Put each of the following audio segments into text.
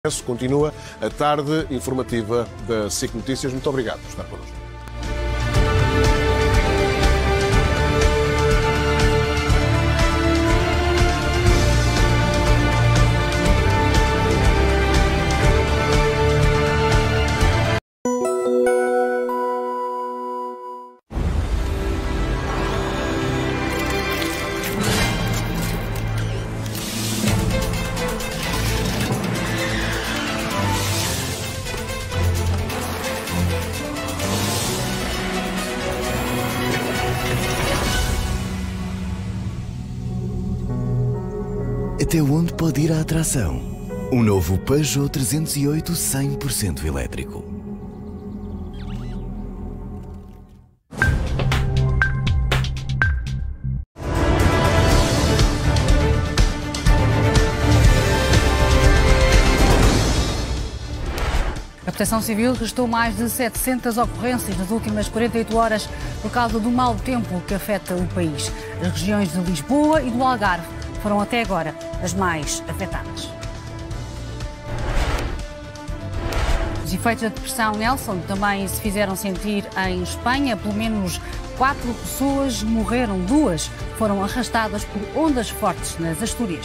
Continua a tarde informativa da SIC Notícias. Muito obrigado por estar connosco. Até onde pode ir a atração? Um novo Peugeot 308 100% elétrico. A Proteção Civil registrou mais de 700 ocorrências nas últimas 48 horas por causa do mau tempo que afeta o país. As regiões de Lisboa e do Algarve foram até agora as mais afetadas. Os efeitos da depressão Nelson também se fizeram sentir em Espanha. Pelo menos 4 pessoas morreram, 2 foram arrastadas por ondas fortes nas Astúrias.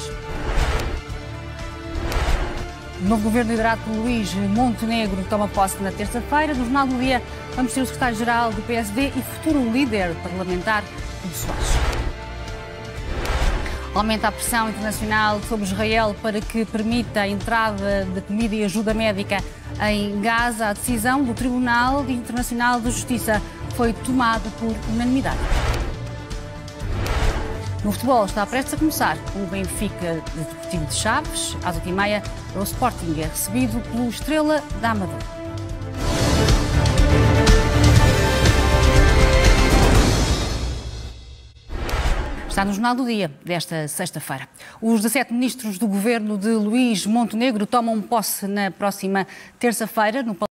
O novo governo liderado por Luís Montenegro toma posse na terça-feira. No Jornal do Dia vamos ter o secretário-geral do PSD e futuro líder parlamentar, Hugo Soares. Aumenta a pressão internacional sobre Israel para que permita a entrada de comida e ajuda médica em Gaza. A decisão do Tribunal Internacional de Justiça foi tomada por unanimidade. No futebol está prestes a começar o Benfica Deportivo de Chaves. Às 8h30, o Sporting é recebido pelo Estrela da Amadora. Está no Jornal do Dia desta sexta-feira. Os 17 ministros do governo de Luís Montenegro tomam posse na próxima terça-feira no